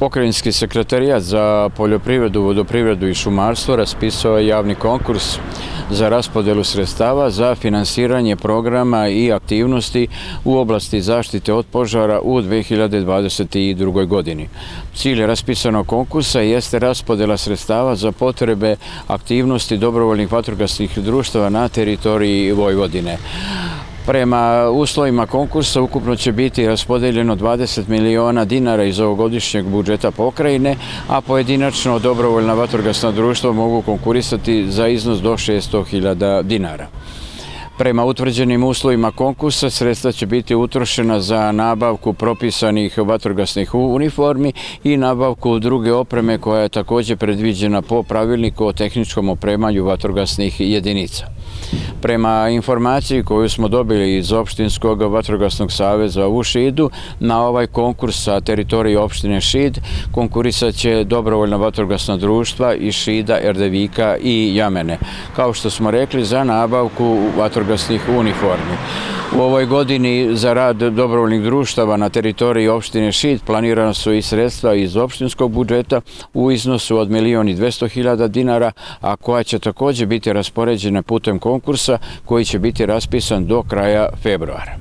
Pokrajinski sekretarijat za poljoprivredu, vodoprivredu i šumarstvo raspisao je javni konkurs za raspodelu sredstava za finansiranje programa i aktivnosti u oblasti zaštite od požara u 2022. godini. Cilj raspisanog konkursa jeste raspodela sredstava za potrebe aktivnosti dobrovoljnih vatrogasnih društava na teritoriji Vojvodine. Prema uslovima konkursa ukupno će biti raspodeljeno 20 miliona dinara iz ovogodišnjeg budžeta pokrajine, a pojedinačno dobrovoljna vatrogasna društva mogu konkurisati za iznos do 600.000 dinara. Prema utvrđenim uslovima konkursa sredstva će biti utrošena za nabavku propisanih vatrogasnih uniformi i nabavku druge opreme koja je također predviđena po pravilniku o tehničkom opremanju vatrogasnih jedinica. Prema informaciji koju smo dobili iz Opštinskog vatrogasnog saveza u Šidu, na ovaj konkurs sa teritorije opštine Šid konkurisat će dobrovoljna vatrogasna društva iz Šida, Erdevika i Jamene, kao što smo rekli, za nabavku vatrogasnih uniformi. U ovoj godini za rad dobrovoljnih društava na teritoriji opštine Šid planirana su i sredstva iz opštinskog budžeta u iznosu od 1.200.000 dinara, a koja će također biti raspoređena putem konkursa koji će biti raspisan do kraja februara.